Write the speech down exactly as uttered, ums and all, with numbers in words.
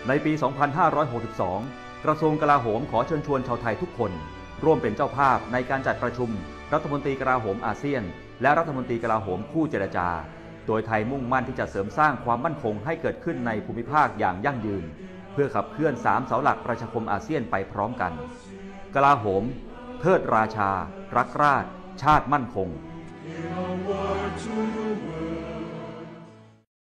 ในปี สองพันห้าร้อยหกสิบสอง กระทรวงกลาโหมขอเชิญชวนชาวไทยทุกคนร่วมเป็นเจ้าภาพในการจัดประชุมรัฐมนตรีกลาโหมอาเซียนและรัฐมนตรีกลาโหมคู่เจรจาโดยไทยมุ่งมั่นที่จะเสริมสร้างความมั่นคงให้เกิดขึ้นในภูมิภาคอย่างยั่งยืนเพื่อขับเคลื่อนสามเสาหลักประชาคมอาเซียนไปพร้อมกันกลาโหมเทิดราชารักราชชาติมั่นคง